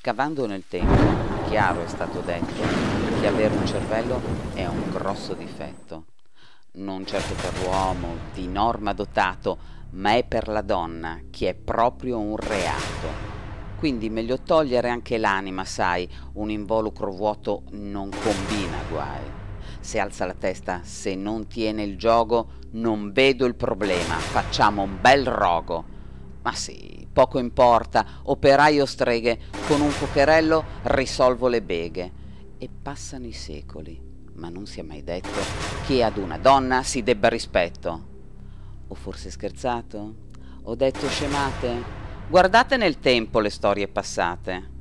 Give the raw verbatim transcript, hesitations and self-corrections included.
Scavando nel tempo, chiaro è stato detto che avere un cervello è un grosso difetto. Non certo per l'uomo, di norma dotato, ma è per la donna, che è proprio un reato. Quindi meglio togliere anche l'anima, sai, un involucro vuoto non combina guai. Se alza la testa, se non tiene il giogo, non vedo il problema, facciamo un bel rogo. Ma sì, poco importa, operaio o streghe, con un fuocherello risolvo le beghe. E passano i secoli, ma non si è mai detto che ad una donna si debba rispetto. Ho forse scherzato? Ho detto scemate? Guardate nel tempo le storie passate.